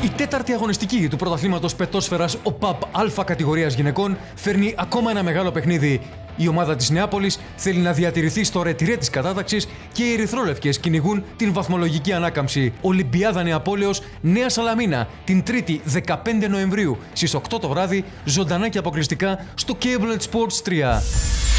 Η τέταρτη αγωνιστική του πρωταθλήματος πετόσφαιρας ΟΠΑΠ Α κατηγορίας γυναικών φέρνει ακόμα ένα μεγάλο παιχνίδι. Η ομάδα της Νεάπολης θέλει να διατηρηθεί στο ρετυρέ της κατάταξης και οι ερυθρόλευκες κυνηγούν την βαθμολογική ανάκαμψη. Ολυμπιάδα Νεαπόλεως Νέα Σαλαμίνα την 3η 15 Νοεμβρίου στις 8 το βράδυ, ζωντανά και αποκλειστικά στο Cable Sports 3.